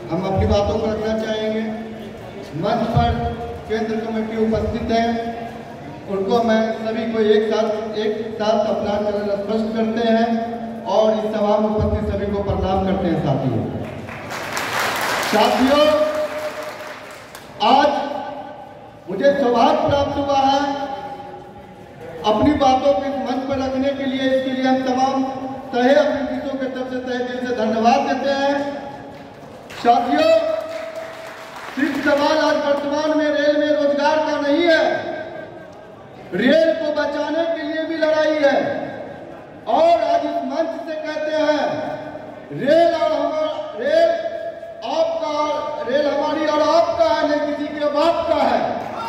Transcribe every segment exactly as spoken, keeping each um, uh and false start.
हम अपनी बातों को रखना चाहेंगे। मंच पर केंद्र कमेटी उपस्थित है, उनको मैं सभी को एक साथ एक साथ अपना चरण स्पष्ट करते हैं और इस सभा में उपस्थित सभी को प्रणाम करते हैं। साथियों साथियों आज मुझे सौभाग्य प्राप्त हुआ है अपनी बातों को इस मंच पर रखने के लिए। इसके लिए हम तमाम तहे अभिनंदनों के तरफ से तहे दिल से धन्यवाद देते हैं। साथियों, सिर्फ सवाल आज वर्तमान में रेल में रोजगार का नहीं है, रेल को बचाने के लिए भी लड़ाई है। और आज इस मंच से कहते हैं रेल और हमारा रेल आपका, रेल हमारी और आपका है, नहीं किसी के बाप का है।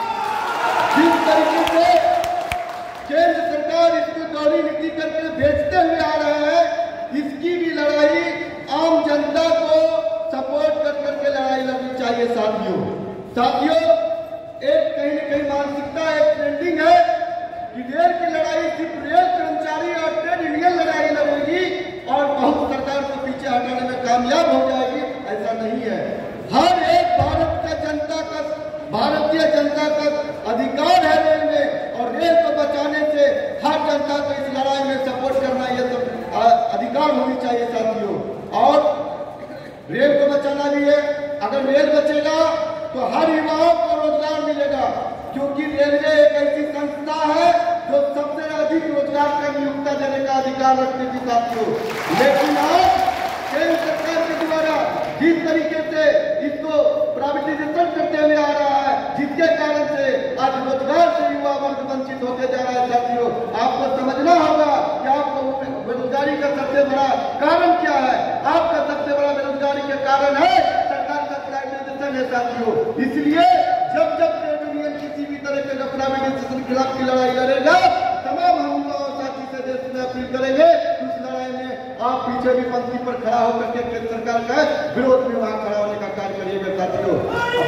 जिस तरीके से केंद्र सरकार इसको दोहरी नीति करके बेचते हुए आ रहे हैं, इसकी भी लड़ाई आम जनता को सपोर्ट कर करके लड़ाई लड़नी चाहिए। साथियों साथियों एक कहीं न कहीं मानसिकता एक ट्रेंडिंग है कि रेल की लड़ाई सिर्फ रेल कर्मचारी और ट्रेड यूनियन लड़ाई लड़ेगी और बहुत सरकार को पीछे हटाने में कामयाब हो जाएगी। ऐसा नहीं है। हर एक भारत का जनता का, भारतीय जनता का अधिकार है रेल में, और रेल को बचाने से हर जनता को इस लड़ाई में सपोर्ट करना ये तो अधिकार होनी चाहिए। साथियों, और रेल को बचाना भी है। अगर रेल बचेगा तो हर युवाओं को रोजगार मिलेगा, क्योंकि रेलवे एक ऐसी संस्था है जो सबसे अधिक रोजगार का नियुक्ता देने का अधिकार रखती थी। साथियों, लेकिन आज केंद्र सरकार के द्वारा जिस तरीके से इसको प्राइवेटाइजेशन करते हुए आ रहा है, जिसके कारण से आज रोजगार से युवा वर्ग वंचित होते जा रहा है। साथियों, आपको समझना होगा कि आपको बेरोजगारी का सबसे बड़ा कारण क्या है। आपका सबसे बड़ा बेरोजगारी का कारण है सरकार का प्राइवेटाइजेशन है। साथियों, इसलिए जब जब ट्रेड यूनियन किसी भी तरह के प्राइवेटाइजेशन के खिलाफ की लड़ाई लड़ेगा, तमाम हम युवा और साथी से देश में अपील करेंगे उस लड़ाई में आप पीछे भी पंक्ति पर खड़ा होकर के केंद्र सरकार का विरोध में वहां खड़ा होने का कार्य करिएगा। साथियों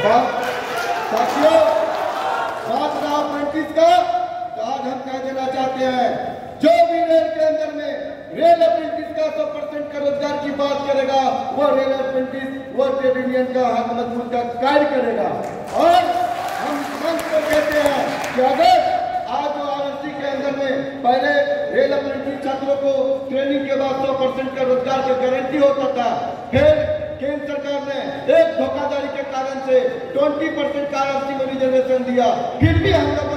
साथियों बात रहा अप्रेंटिस का, तो आज हम कह देना चाहते हैं जो भी रेल के अंदर में रेल अप्रेंटिस का सौ परसेंट का रोजगार की बात करेगा, वो रेल अप्रेंटिस वो ट्रेड यूनियन का हक मजबूत का कार्य करेगा। और हम मंच को कहते हैं कि अगर आज जो आरएससी के अंदर में पहले रेल अप्रेंटिस छात्रों को ट्रेनिंग के बाद सौ परसेंट का रोजगार की गारंटी होता था, फिर केंद्र सरकार ने एक धोखाधड़ी के कारण से बीस परसेंट का आरएससी को रिजर्वेशन दिया, फिर भी हम